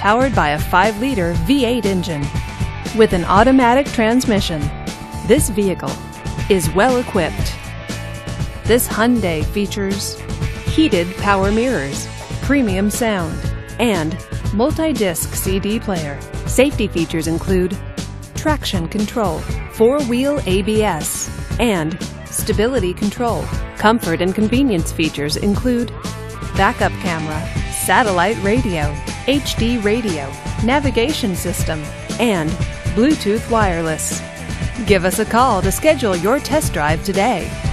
powered by a 5-liter V8 engine. With an automatic transmission, this vehicle is well equipped. This Hyundai features heated power mirrors, premium sound, and multi-disc CD player. Safety features include traction control, 4-wheel ABS, and stability control. Comfort and convenience features include backup camera, satellite radio, HD radio, navigation system, and Bluetooth wireless. Give us a call to schedule your test drive today.